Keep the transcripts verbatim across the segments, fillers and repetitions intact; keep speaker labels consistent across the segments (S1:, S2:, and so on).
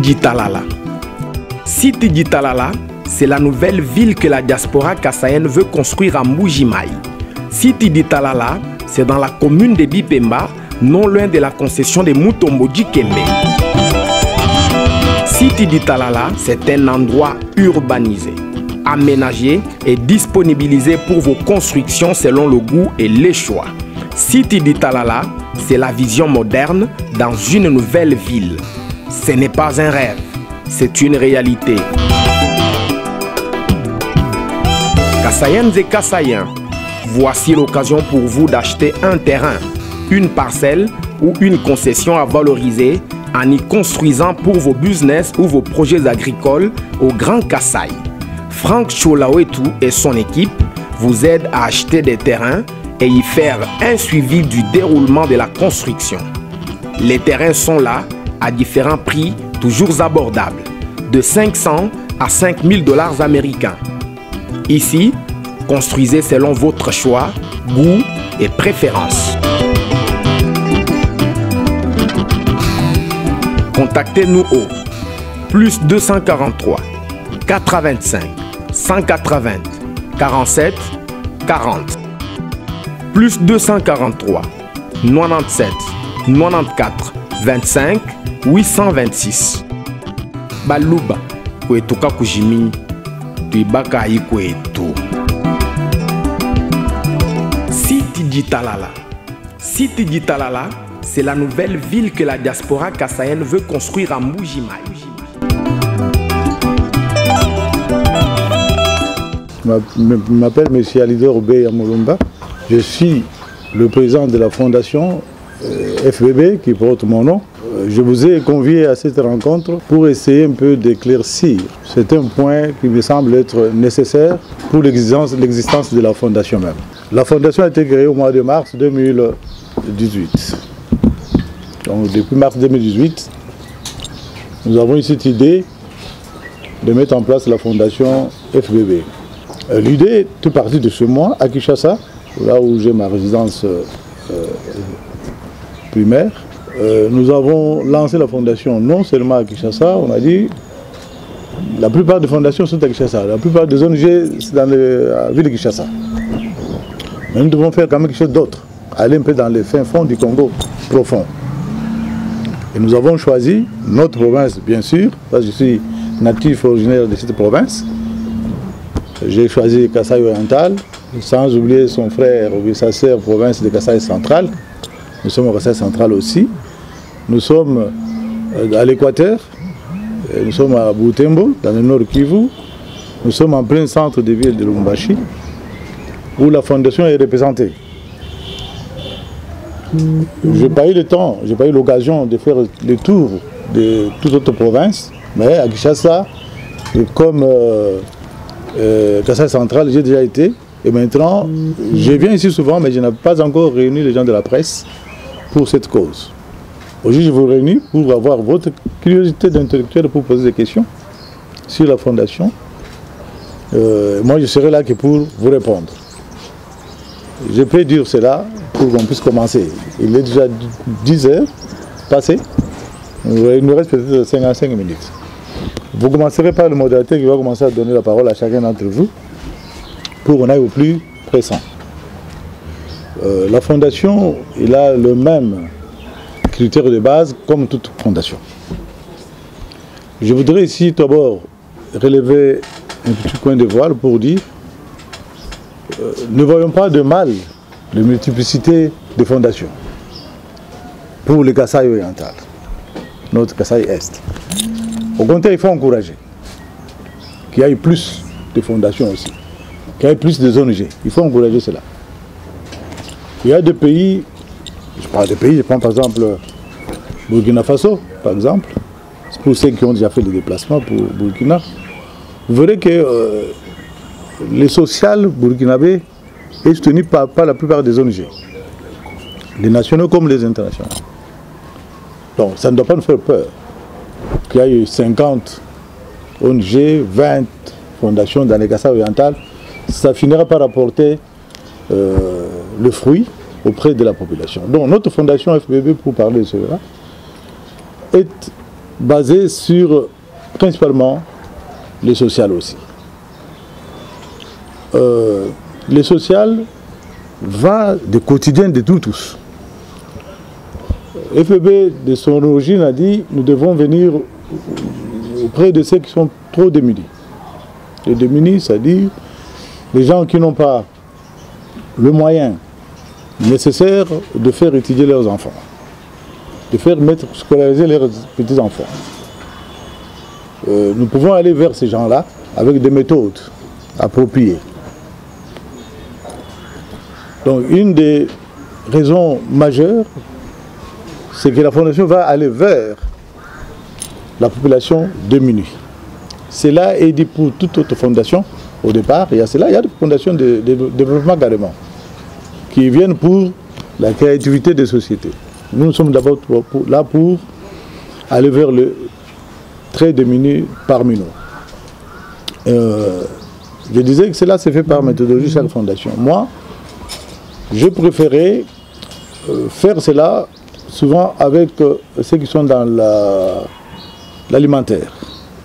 S1: Siti Talala. Siti Talala, c'est la nouvelle ville que la diaspora kassaïenne veut construire à Mbuji-Mayi. Siti Talala, c'est dans la commune de Bipemba, non loin de la concession de Mutombo-Dikembe. Siti Talala, c'est un endroit urbanisé, aménagé et disponibilisé pour vos constructions selon le goût et les choix. Siti Talala, c'est la vision moderne dans une nouvelle ville. Ce n'est pas un rêve, c'est une réalité. Kassaïennes et Kassaïens, voici l'occasion pour vous d'acheter un terrain, une parcelle ou une concession à valoriser en y construisant pour vos business ou vos projets agricoles au Grand Kassai. Franck Cholawetu et son équipe vous aident à acheter des terrains et y faire un suivi du déroulement de la construction. Les terrains sont là à différents prix toujours abordables, de cinq cents à cinq mille dollars américains. Ici, construisez selon votre choix, goût et préférence. Contactez-nous au plus deux cent quarante-trois, quatre-vingt-cinq, cent quatre-vingts, quarante-sept, quarante. Plus deux cent quarante-trois, quatre-vingt-dix-sept, quatre-vingt-quatorze, vingt-cinq, huit cent vingt-six. Baluba, Kwetuka Kujimi, Tuibaka Ikwetu. Siti Talala. Siti Talala, c'est la nouvelle ville que la diaspora kassaïenne veut construire à Mbuji-Mayi.
S2: Je m'appelle M. Alidor Obeya Molumba. Je suis le président de la fondation euh, F B B qui porte mon nom. Je vous ai convié à cette rencontre pour essayer un peu d'éclaircir. C'est un point qui me semble être nécessaire pour l'existence de la fondation même. La fondation a été créée au mois de mars deux mille dix-huit. Donc depuis mars deux mille dix-huit, nous avons eu cette idée de mettre en place la fondation F B B. L'idée est partie de chez moi, à Kinshasa, là où j'ai ma résidence euh, primaire. Euh, nous avons lancé la fondation non seulement à Kinshasa, on a dit la plupart des fondations sont à Kinshasa, la plupart des O N G c'est dans le, la ville de Kinshasa. Mais nous devons faire quand même quelque chose d'autre, aller un peu dans les fins fonds du Congo profond. Et nous avons choisi notre province, bien sûr, parce que je suis natif originaire de cette province. J'ai choisi Kassai oriental, sans oublier son frère ou sa sœur province de Kassai central. Nous sommes au Kassai central aussi. Nous sommes à l'Équateur, nous sommes à Butembo, dans le nord Kivu. Nous sommes en plein centre de ville de Lubumbashi, où la fondation est représentée. Je n'ai pas eu le temps, je n'ai pas eu l'occasion de faire le tour de toute autre province, mais à Kinshasa, comme euh, euh, Kassai central, j'ai déjà été. Et maintenant, je viens ici souvent, mais je n'ai pas encore réuni les gens de la presse pour cette cause. Aujourd'hui, je vous réunis pour avoir votre curiosité d'intellectuel pour poser des questions sur la fondation. Euh, moi, je serai là que pour vous répondre. Je peux dire cela pour qu'on puisse commencer. Il est déjà dix heures passées. Il nous reste peut-être cinquante-cinq minutes. Vous commencerez par le modérateur qui va commencer à donner la parole à chacun d'entre vous pour qu'on aille au plus pressant. Euh, la fondation, il a le même critère de base comme toute fondation. Je voudrais ici d'abord relever un petit coin de voile pour dire euh, ne voyons pas de mal de multiplicité de fondations pour le Kassai oriental, notre Kassai Est. Au contraire, il faut encourager qu'il y ait plus de fondations aussi, qu'il y ait plus de zones G. Il faut encourager cela. Il y a des pays, je parle des pays, je prends par exemple Burkina Faso, par exemple, c'est pour ceux qui ont déjà fait le déplacement pour Burkina. Vous verrez que euh, les sociales burkinabés est soutenu par, par la plupart des O N G, les nationaux comme les internationaux. Donc ça ne doit pas nous faire peur qu'il y ait eu cinquante O N G, vingt fondations dans les Kassai orientales. Ça finira par apporter euh, le fruit auprès de la population. Donc notre fondation F B B, pour parler de cela, est basé sur principalement le social aussi. Euh, le social va du quotidien de nous tous. F P B, de son origine, a dit nous devons venir auprès de ceux qui sont trop démunis. Les démunis, c'est-à-dire les gens qui n'ont pas le moyen nécessaire de faire étudier leurs enfants, de faire mettre, scolariser leurs petits-enfants. Euh, nous pouvons aller vers ces gens-là avec des méthodes appropriées. Donc une des raisons majeures, c'est que la Fondation va aller vers la population démunie. Cela est dit pour toute autre fondation au départ. Il y a cela, il y a des fondations de, de, de développement carrément qui viennent pour la créativité des sociétés. Nous, nous sommes d'abord là pour aller vers le très démuni parmi nous. Euh, je disais que cela s'est fait par méthodologie chaque fondation. Moi, je préférais euh, faire cela souvent avec euh, ceux qui sont dans l'alimentaire.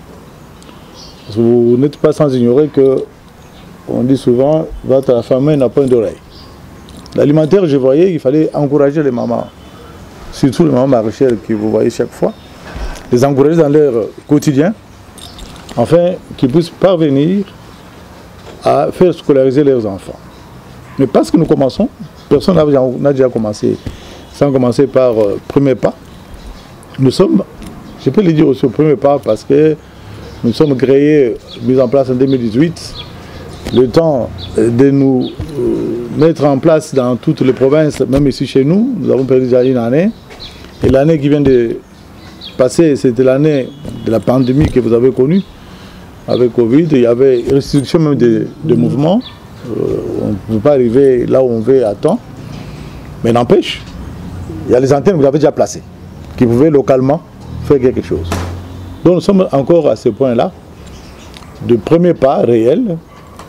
S2: La, Vous n'êtes pas sans ignorer que on dit souvent « votre femme n'a pas d'oreille ». L'alimentaire, je voyais qu'il fallait encourager les mamans, surtout les mamans maraîchères que vous voyez chaque fois, les encourager dans leur quotidien, afin qu'ils puissent parvenir à faire scolariser leurs enfants. Mais parce que nous commençons, personne n'a déjà commencé, sans commencer par euh, premier pas. Nous sommes, je peux le dire aussi au premier pas, parce que nous sommes créés, mis en place en deux mille dix-huit, le temps de nous euh, mettre en place dans toutes les provinces, même ici chez nous, nous avons perdu déjà une année. Et l'année qui vient de passer, c'était l'année de la pandémie que vous avez connue, avec Covid. Il y avait restriction même de, de mouvements. Euh, on ne peut pas arriver là où on veut à temps. Mais n'empêche, il y a les antennes que vous avez déjà placées, qui pouvaient localement faire quelque chose. Donc nous sommes encore à ce point-là, de premier pas réel,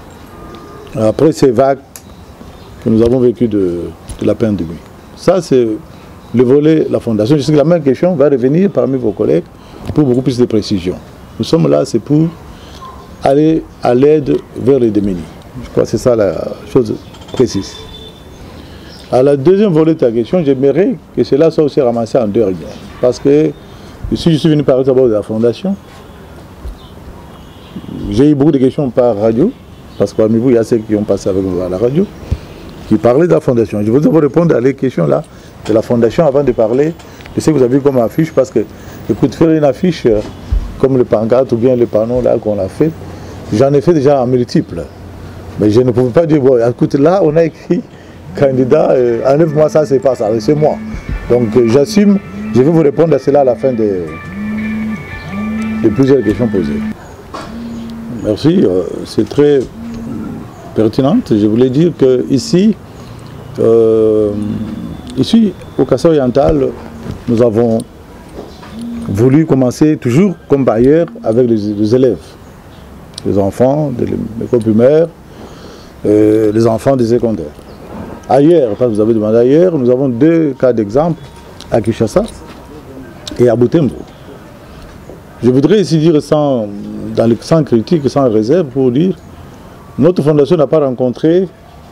S2: après ces vagues que nous avons vécues de, de la pandémie. Ça, c'est le volet de la Fondation. Je sais que la même question va revenir parmi vos collègues pour beaucoup plus de précision. Nous sommes là, c'est pour aller à l'aide vers les démunis. Je crois que c'est ça la chose précise. À la deuxième volet de ta question, j'aimerais que cela soit aussi ramassé en deux réunions. Parce que si je suis venu parler d'abord de la Fondation, j'ai eu beaucoup de questions par radio, parce que parmi vous, il y a ceux qui ont passé avec vous à la radio, qui parlaient de la Fondation. Je vais vous répondre à les questions là de la Fondation avant de parler de ce que vous avez vu comme affiche, parce que, écoute, faire une affiche comme le pancarte ou bien le panneau là qu'on a fait, j'en ai fait déjà en multiples. Mais je ne pouvais pas dire, bon, écoute, là, on a écrit candidat, euh, enlève-moi ça, c'est pas ça, c'est moi. Donc, euh, j'assume, je vais vous répondre à cela à la fin de, de plusieurs questions posées. Merci, euh, c'est très pertinente. Je voulais dire que ici, euh, ici, au Kassai oriental, nous avons voulu commencer toujours comme par ailleurs avec les, les élèves, les enfants de l'école primaire, euh, les enfants des secondaires. Ailleurs, parce que vous avez demandé ailleurs, nous avons deux cas d'exemple à Kinshasa et à Butembo. Je voudrais ici dire sans, dans les, sans critique et sans réserve pour dire notre fondation n'a pas rencontré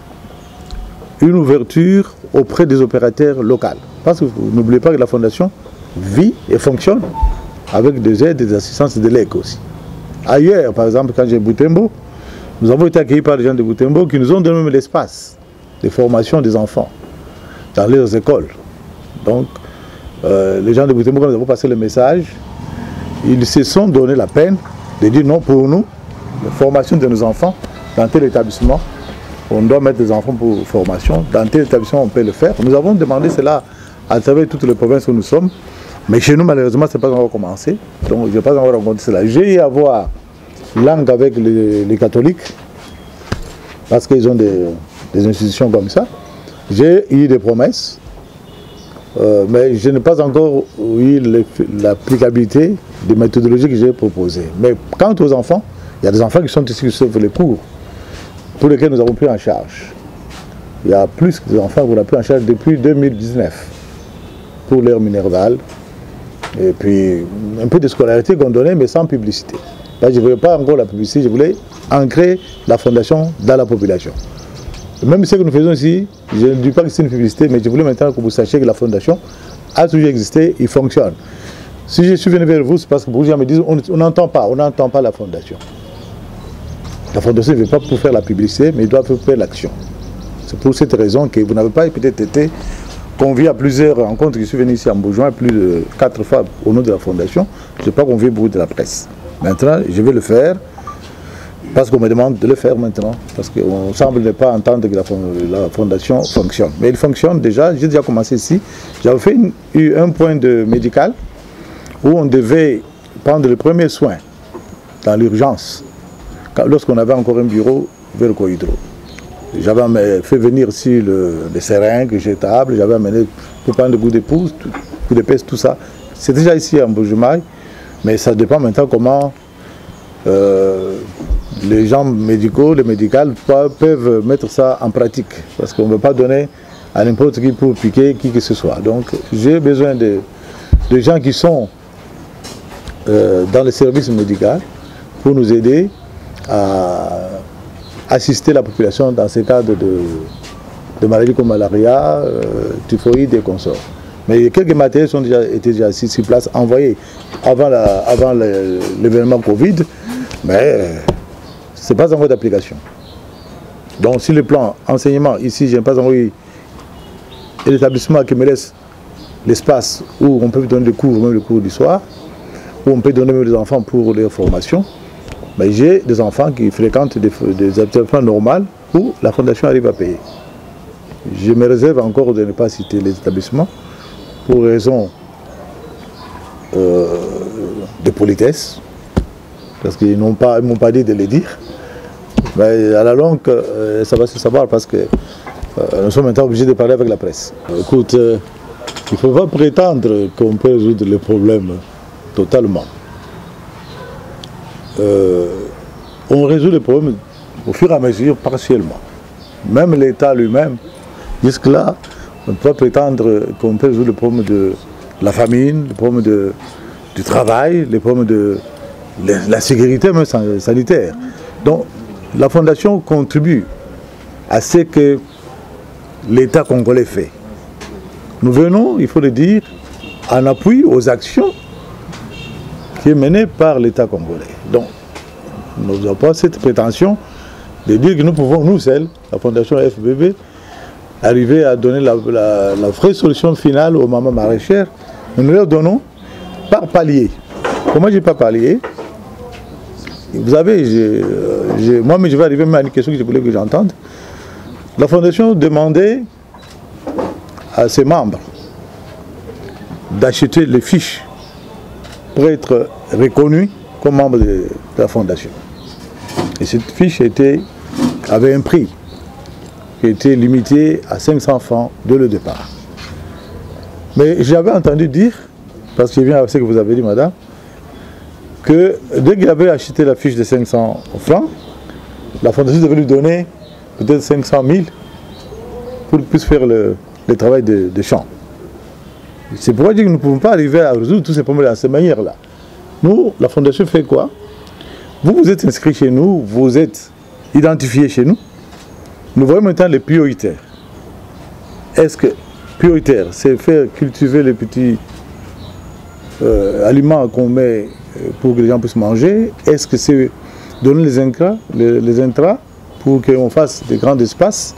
S2: une ouverture auprès des opérateurs locaux. Parce que vous n'oubliez pas que la fondation vit et fonctionne avec des aides et des assistances de l'E C aussi. Ailleurs, par exemple, quand j'ai Butembo, nous avons été accueillis par des gens de Butembo qui nous ont donné même l'espace de formation des enfants dans leurs écoles. Donc, euh, les gens de Butembo, quand nous avons passé le message, ils se sont donné la peine de dire non, pour nous, la formation de nos enfants dans tel établissement, on doit mettre des enfants pour formation, dans tel établissement on peut le faire. Nous avons demandé cela à travers toutes les provinces où nous sommes, mais chez nous malheureusement ce n'est pas encore commencé, donc je n'ai pas encore rencontré cela. J'ai eu à voir langue avec les, les catholiques, parce qu'ils ont des, des institutions comme ça. J'ai eu des promesses, euh, mais je n'ai pas encore eu l'applicabilité des méthodologies que j'ai proposées. Mais quant aux enfants, il y a des enfants qui sont ici qui suivent les cours, pour lesquels nous avons pris en charge. Il y a plus d'enfants qu'on a pris en charge depuis deux mille dix-neuf pour l'ère Minerval, Et puis, un peu de scolarité qu'on donnait, mais sans publicité. Là, je ne voulais pas encore la publicité, je voulais ancrer la fondation dans la population. Même ce que nous faisons ici, je ne dis pas que c'est une publicité, mais je voulais maintenant que vous sachiez que la fondation a toujours existé, il fonctionne. Si je suis venu vers vous, c'est parce que beaucoup de gens me disent on n'entend pas, on n'entend pas la fondation. La fondation ne veut pas pour faire la publicité, mais il doit faire l'action. C'est pour cette raison que vous n'avez pas peut-être été convié à plusieurs rencontres. Je suis venu ici en Beaujoin plus de quatre fois au nom de la fondation. Je n'ai pas convié beaucoup de la presse. Maintenant, je vais le faire parce qu'on me demande de le faire maintenant. Parce qu'on semble ne pas entendre que la fondation fonctionne. Mais il fonctionne déjà. J'ai déjà commencé ici. J'avais fait une, eu un point de médical où on devait prendre le premier soin dans l'urgence lorsqu'on avait encore un bureau vers le Cohydro. J'avais fait venir ici le, les seringues jetables, j'avais amené pour prendre le goût d'épouse, coup d'épaisse, tout ça. C'est déjà ici en Beaujolais, mais ça dépend maintenant comment euh, les gens médicaux, les médicales peuvent mettre ça en pratique. Parce qu'on ne veut pas donner à n'importe qui pour piquer qui que ce soit. Donc j'ai besoin de, de gens qui sont euh, dans le service médical pour nous aider à assister la population dans ces cadres de, de maladies comme malaria, euh, typhoïde et consorts. Mais quelques matériels sont déjà, étaient déjà ici sur place, envoyés avant, la, avant l'événement Covid, mais euh, ce n'est pas encore d'application. Donc sur le plan enseignement, ici, je n'ai pas envoyé l'établissement qui me laisse l'espace où on peut donner des cours, même le cours du soir, où on peut donner même des enfants pour leur formation. Mais j'ai des enfants qui fréquentent des, des établissements normaux où la fondation arrive à payer. Je me réserve encore de ne pas citer les établissements pour raison euh, de politesse, parce qu'ils n'ont pas, ils m'ont pas dit de le dire. Mais à la longue, euh, ça va se savoir parce que euh, nous sommes maintenant obligés de parler avec la presse. Écoute, euh, il ne faut pas prétendre qu'on peut résoudre les problèmes totalement. Euh, on résout les problèmes au fur et à mesure, partiellement. Même l'État lui-même, jusque-là, on ne peut pas prétendre qu'on peut résoudre le problème de la famine, le problème de, du travail, les problèmes de la sécurité même sanitaire. Donc, la Fondation contribue à ce que l'État congolais fait. Nous venons, il faut le dire, en appui aux actions qui est menée par l'État congolais. Donc, nous n'avons pas cette prétention de dire que nous pouvons, nous seuls, la Fondation F B B, arriver à donner la, la, la vraie solution finale aux mamans maraîchères. Nous nous leur donnons par palier. Comment je dis par palier? Vous savez, moi, mais je vais arriver même à une question que je voulais que j'entende. La Fondation demandait à ses membres d'acheter les fiches pour être reconnus comme membres de, de la Fondation. Et cette fiche était, avait un prix qui était limité à cinq cents francs de le départ. Mais j'avais entendu dire, parce que je viens avec ce que vous avez dit, madame, que dès qu'il avait acheté la fiche de cinq cents francs, la Fondation devait lui donner peut-être cinq cent mille pour qu'il puisse faire le, le travail de, de champ. C'est pourquoi je dis que nous ne pouvons pas arriver à résoudre tous ces problèmes de cette manière-là. Nous, la Fondation fait quoi? Vous, vous êtes inscrit chez nous, vous êtes identifié chez nous. Nous voyons maintenant les prioritaires. Est-ce que prioritaire, c'est faire cultiver les petits euh, aliments qu'on met pour que les gens puissent manger? Est-ce que c'est donner les intrants, les, les intrants pour qu'on fasse des grands espaces?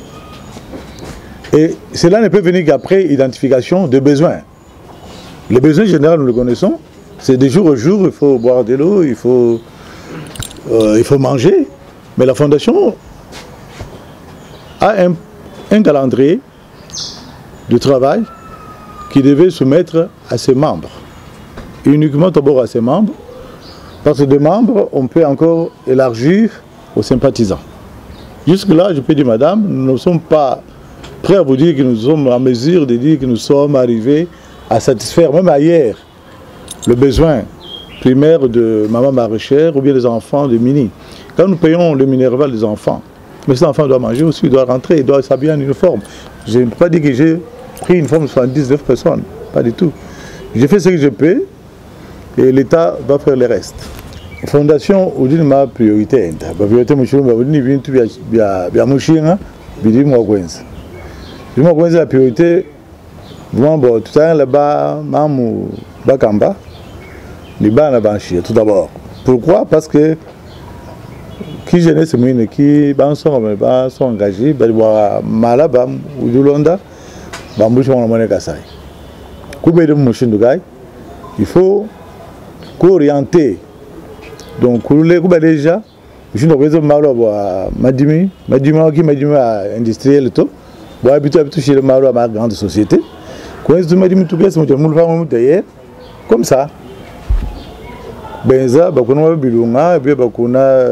S2: Et cela ne peut venir qu'après identification des besoins. Les besoins généraux, nous le connaissons. C'est de jour au jour, il faut boire de l'eau, il faut, euh, il faut manger. Mais la Fondation a un, un calendrier de travail qui devait se mettre à ses membres. Uniquement d'abord à ses membres, parce que des membres, on peut encore élargir aux sympathisants. Jusque-là, je peux dire, madame, nous ne sommes pas prêts à vous dire que nous sommes en mesure de dire que nous sommes arrivés à satisfaire, même ailleurs, le besoin primaire de maman maraîchère ou bien des enfants de mini. Quand nous payons le minerval des enfants, mais cet enfant doit manger aussi, il doit rentrer, il doit s'habiller en uniforme. Je ne peux pas dire que j'ai pris une forme de soixante-dix-neuf personnes, pas du tout. je fais ce que je peux et l'État va faire le reste. Fondation ou d'une ma priorité, ma priorité monsieur va venir bien tout bien bien mouchina, bien moi coince. Bien moi coince la priorité, vraiment bon tout ça là-bas, mamou bakamba, les bas na banchi tout d'abord. Pourquoi? Parce que qui jeunesse mine qui ban sont ban sont engagés, ben voir malaba ou du Londa, bambouche on monnaie kasai. Coubé de mouchine gars, il faut qu'orienter. Donc, les coups déjà, je ne sais pas malo à Madimi, Madimi qui Madimi industriel tout, bon habitué à toucher le malo à ma grande société. Quand je Madimi tout pièce, moi je me fais d'ailleurs comme ça. Benza, bakuna bilunga, et puis bakuna,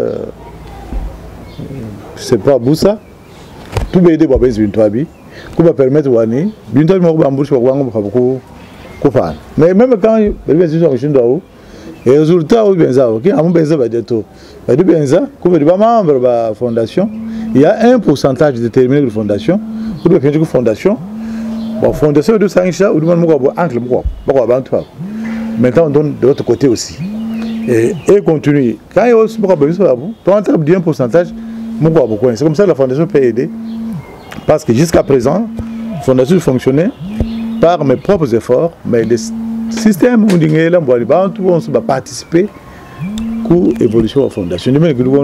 S2: je sais pas Boussa, tout bédé pour baisser une toabi, qui va permettre wani, bientôt je me bambouche pour voir beaucoup, beaucoup mais même quand je vais sur le chindou. Et résultat au Benza, ok, à mon Benza va dire tout. Va dire Benza, comme il y a membre de la fondation, il y a un pourcentage déterminé de la fondation, ou de la fondation. La fondation de Saint-Richard, ou de mon oncle, maintenant on donne de l'autre côté aussi. Et, et continue. Quand il y a aussi besoin de vous, pour entrer bien un pourcentage, c'est comme ça que la fondation peut aider. Parce que jusqu'à présent, la fondation fonctionnait par mes propres efforts, mais les système où on va participer à l'évolution de la fondation.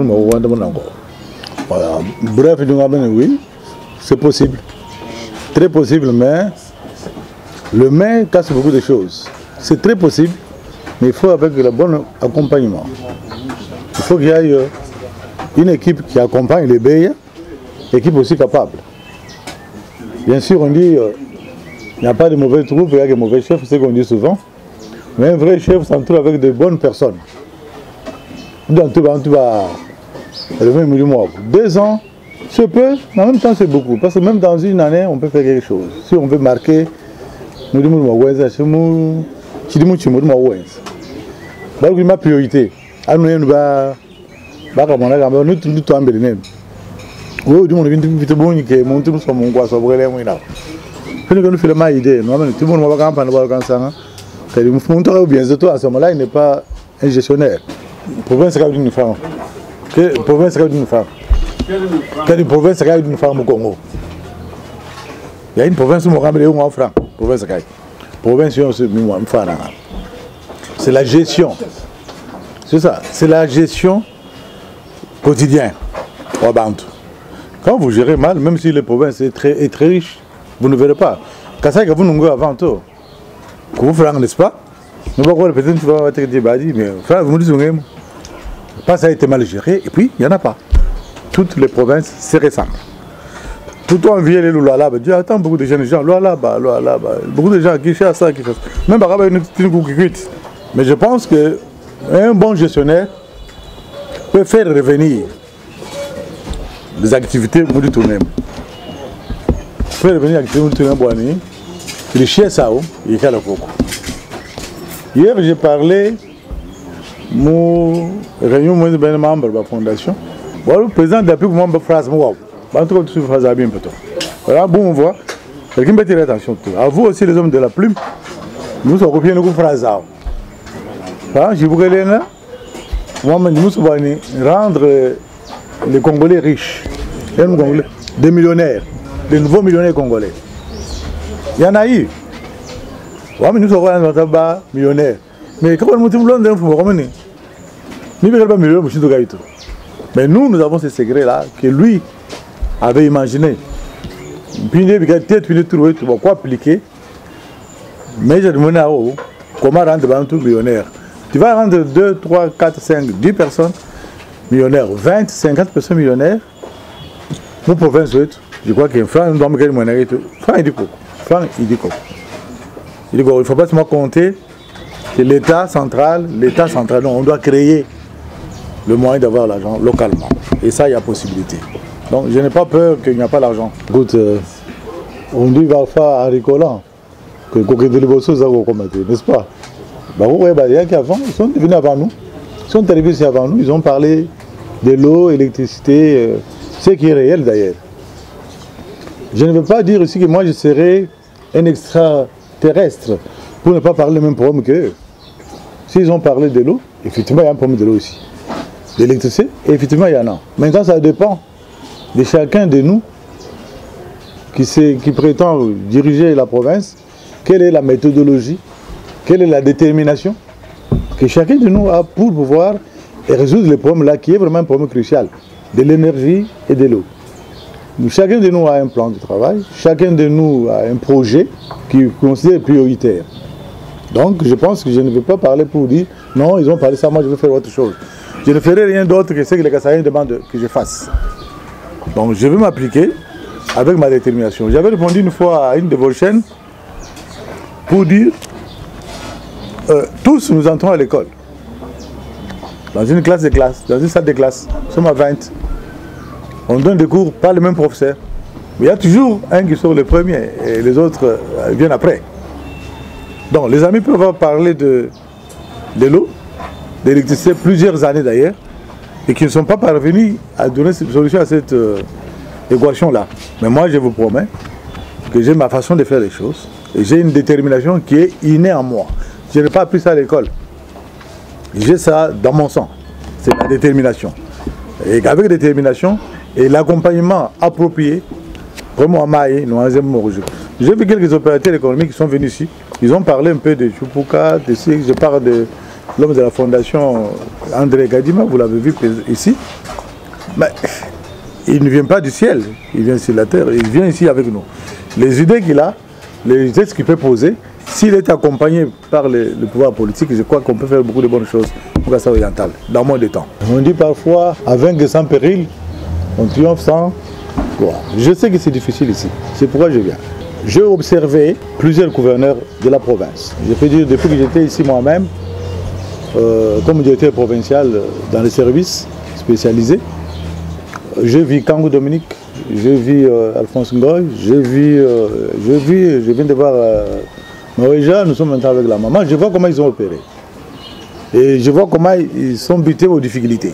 S2: Bref, oui, c'est possible. Très possible, mais le mais casse beaucoup de choses. C'est très possible, mais il faut avec le bon accompagnement. Il faut qu'il y ait une équipe qui accompagne les B I A, équipe aussi capable. Bien sûr, on dit il n'y a pas de mauvais troupes, il y a de mauvais chefs, c'est ce qu'on dit souvent. Mais un vrai chef s'entoure avec de bonnes personnes. Dans tout va le même mois. Deux ans, c'est peu, mais en même temps c'est beaucoup. Parce que même dans une année, on peut faire quelque chose. Si on veut marquer, nous disons que c'est ma priorité. Nous nous va nous nous tous en oh, du monde vient vite bon que mon tout sur mon quoi sur brûler moi là. Quand nous faisons ma idée, nous tout le monde va campagne va comme ça. C'est le mouvement très bien. Surtout à ce moment-là, il n'est pas un gestionnaire. Province c'est une femme. Que province c'est une femme. Quelle province c'est une femme au Congo. Il y a une province où on ramène en franc. Province c'est province c'est une femme. C'est la gestion. C'est ça. C'est la gestion quotidienne au Bantu. Quand vous gérez mal, même si les provinces est très, est très riche, vous ne verrez pas. Quand ça, vous nous avant tout, vous faites, n'est-ce pas? Nous ne pouvons pas peut-être vous avez dit, mais vous me dites, pas ça a été mal géré, et puis il n'y en a pas. Toutes les provinces se ressemblent. Tout le monde vient les loups là-bas, dit attends, beaucoup de jeunes gens, là-bas, là-bas, beaucoup de gens qui cherchent ça, qui cherchent ça. Même par rapport à une petite qui quitte. Mais je pense qu'un bon gestionnaire peut faire revenir les activités de tourner. Faire revenir les activités de tourner, les chiens ça, il y a le coco. Hier, j'ai parlé mon réunion de membre de la fondation. Le président de la République m'a phrase moi. En tout cas, tu phrase à bien peut-être. Voilà, bon, on voit. Quelqu'un peut tirer attention. À vous aussi, les hommes de la plume, nous sommes copiés nos phrases. Ah, je vous relève là. Moi, nous sommes rendre les Congolais riches, des millionnaires, des nouveaux millionnaires congolais. Il y en a eu. Nous sommes millionnaires. Mais quand on est millionnaire, il faut ramener. Nous ne sommes pas millionnaires. Mais nous, nous avons ce secret-là que lui avait imaginé. Puis il a peut-être trouvé quoi appliquer. Mais j'ai demandé à eux comment rendre un tout millionnaire. Tu vas rendre deux, trois, quatre, cinq, dix personnes millionnaires, vingt, cinquante personnes millionnaires. Nous province, je crois qu'un franc, nous doit me gagner mon arrêt. Franc, il dit quoi? Franc, il dit quoi? Il dit quoi? Il ne faut pas seulement compter que l'État central, l'État central, non, on doit créer le moyen d'avoir l'argent localement. Et ça, il y a possibilité. Donc, je n'ai pas peur qu'il n'y a pas l'argent. Écoute, euh, on dit va faire un ricolant que quelqu'un de l'Ébosso, ça va commettre, n'est-ce pas? Bah, vous voyez, il y a qui avant, ils sont venus avant nous. Ils sont arrivés ici avant nous, ils ont parlé de l'eau, l'électricité, euh, ce qui est réel d'ailleurs. Je ne veux pas dire ici que moi je serai un extraterrestre pour ne pas parler le même problème qu'eux. S'ils ont parlé de l'eau, effectivement, il y a un problème de l'eau ici. L'électricité, effectivement, il y en a. Maintenant, ça dépend de chacun de nous qui, qui prétend diriger la province. Quelle est la méthodologie, quelle est la détermination que chacun de nous a pour pouvoir résoudre le problème là, qui est vraiment un problème crucial, de l'énergie et de l'eau. Chacun de nous a un plan de travail, chacun de nous a un projet qui considère prioritaire. Donc je pense que je ne veux pas parler pour dire non, ils ont parlé ça, moi je vais faire autre chose. Je ne ferai rien d'autre que ce que les Kassaïens demandent que je fasse. Donc je vais m'appliquer avec ma détermination. J'avais répondu une fois à une de vos chaînes pour dire euh, tous nous entrons à l'école. Dans une classe de classe, dans une salle de classe, nous sommes à vingt. On donne des cours par le même professeur. Mais il y a toujours un qui sort le premier et les autres euh, viennent après. Donc les amis peuvent parler de, de l'eau, d'électricité, plusieurs années d'ailleurs, et qui ne sont pas parvenus à donner une solution à cette euh, équation-là. Mais moi je vous promets que j'ai ma façon de faire les choses, et j'ai une détermination qui est innée en moi. Je n'ai pas appris ça à l'école. J'ai ça dans mon sang. C'est la détermination. Et avec détermination et l'accompagnement approprié, vraiment à Maï, nous avons J'ai vu quelques opérateurs économiques qui sont venus ici. Ils ont parlé un peu de Chupuka, de ce, je parle de l'homme de la fondation André Gadima, vous l'avez vu ici. Mais il ne vient pas du ciel, il vient sur la terre, il vient ici avec nous. Les idées qu'il a, les idées qu'il peut poser, s'il est accompagné par le, le pouvoir politique, je crois qu'on peut faire beaucoup de bonnes choses pour Kasaï oriental, dans moins de temps. On dit parfois, à vaincre sans péril, on triomphe sans gloire. Je sais que c'est difficile ici, c'est pourquoi je viens. J'ai observé plusieurs gouverneurs de la province. Je peux dire, depuis que j'étais ici moi-même, euh, comme directeur provincial dans les services spécialisés, j'ai vu Kangou Dominique, j'ai vu euh, Alphonse Ngoy, j'ai vu, euh, j'ai vu, je viens de voir euh, Maouéja, nous sommes maintenant avec la maman, je vois comment ils ont opéré. Et je vois comment ils sont butés aux difficultés.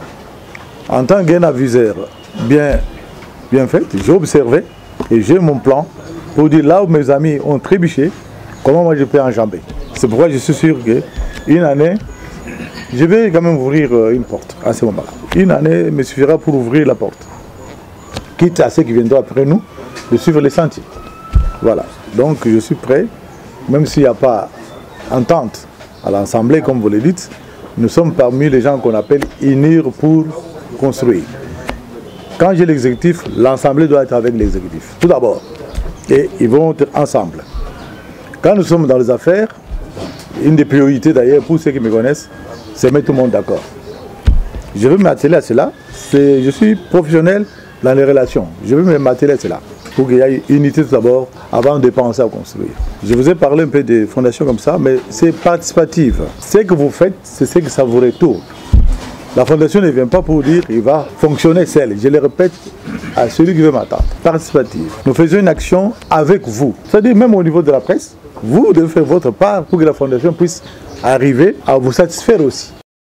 S2: En tant qu'un aviseur bien, bien fait, j'ai observé et j'ai mon plan pour dire là où mes amis ont trébuché, comment moi je peux enjamber. C'est pourquoi je suis sûr qu'une année, je vais quand même ouvrir une porte à ce moment-là. Une année me suffira pour ouvrir la porte. Quitte à ceux qui viendront après nous de suivre les sentiers. Voilà. Donc je suis prêt, même s'il n'y a pas entente à l'Assemblée, comme vous le dites, nous sommes parmi les gens qu'on appelle unir pour construire. Quand j'ai l'exécutif, l'Assemblée doit être avec l'exécutif. Tout d'abord. Et ils vont être ensemble. Quand nous sommes dans les affaires, une des priorités d'ailleurs pour ceux qui me connaissent, c'est mettre tout le monde d'accord. Je veux m'atteler à cela. Je suis professionnel dans les relations. Je veux m'atteler à cela. Pour qu'il y ait une unité tout d'abord, avant de penser à construire. Je vous ai parlé un peu des fondations comme ça, mais c'est participatif. Ce que vous faites, c'est ce que ça vous retourne. La fondation ne vient pas pour dire qu'il va fonctionner seul. Je le répète à celui qui veut m'attendre. Participative. Nous faisons une action avec vous. C'est-à-dire même au niveau de la presse, vous devez faire votre part pour que la fondation puisse arriver à vous satisfaire aussi.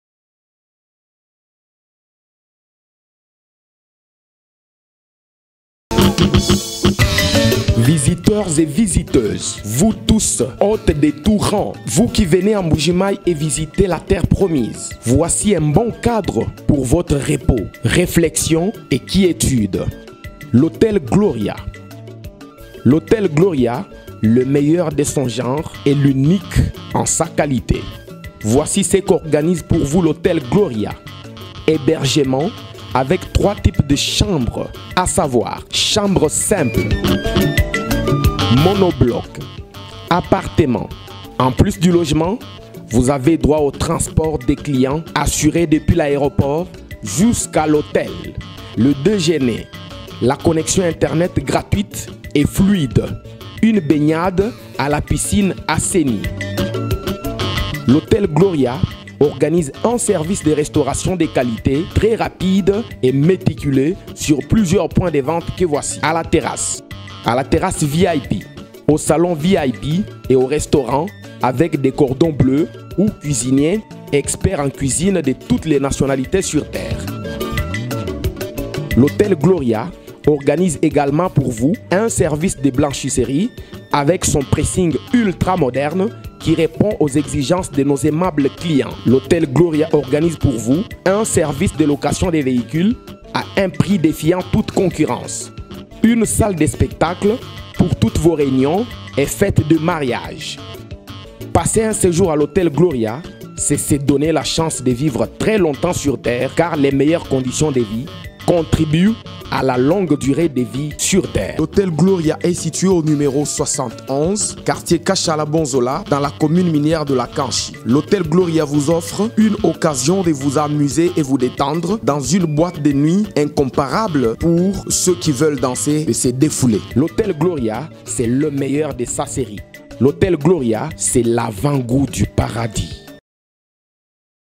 S1: Visiteurs et visiteuses, vous tous, hôtes des tout rangs, vous qui venez en Mbuji-Mayi et visiter la terre promise, voici un bon cadre pour votre repos, réflexion et quiétude. L'hôtel Gloria. L'hôtel Gloria, le meilleur de son genre et l'unique en sa qualité. Voici ce qu'organise pour vous l'hôtel Gloria. Hébergement avec trois types de chambres, à savoir chambre simple, monobloc, appartement. En plus du logement, vous avez droit au transport des clients assuré depuis l'aéroport jusqu'à l'hôtel, le déjeuner, la connexion internet gratuite et fluide, une baignade à la piscine assainie. L'hôtel Gloria organise un service de restauration de qualité très rapide et méticuleux sur plusieurs points de vente que voici. À la terrasse, à la terrasse V I P, au salon V I P et au restaurant avec des cordons bleus ou cuisiniers experts en cuisine de toutes les nationalités sur terre. L'hôtel Gloria organise également pour vous un service de blanchisserie avec son pressing ultra moderne qui répond aux exigences de nos aimables clients. L'Hôtel Gloria organise pour vous un service de location des véhicules à un prix défiant toute concurrence. Une salle de spectacle pour toutes vos réunions et fêtes de mariage. Passer un séjour à l'Hôtel Gloria, c'est se donner la chance de vivre très longtemps sur Terre car les meilleures conditions de vie contribuent à la longue durée de vie sur Terre. L'Hôtel Gloria est situé au numéro soixante et onze, quartier Kachala-Bonzola, dans la commune minière de la Kanchi. L'Hôtel Gloria vous offre une occasion de vous amuser et vous détendre dans une boîte de nuit incomparable pour ceux qui veulent danser et se défouler. L'Hôtel Gloria, c'est le meilleur de sa série. L'Hôtel Gloria, c'est l'avant-goût du paradis.